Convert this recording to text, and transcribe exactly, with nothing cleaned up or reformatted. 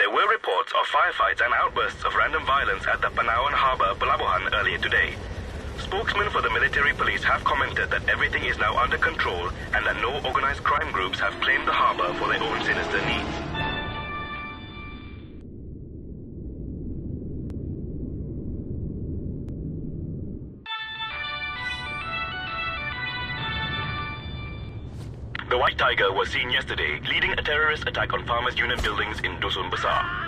There were reports of firefights and outbursts of random violence at the Panawan Harbour, Pelabuhan, earlier today. Spokesmen for the military police have commented that everything is now under control and that no organized crime groups have claimed the harbour for their own sinister needs. The White Tiger was seen yesterday leading a terrorist attack on Farmers Union buildings in Dusun Besar.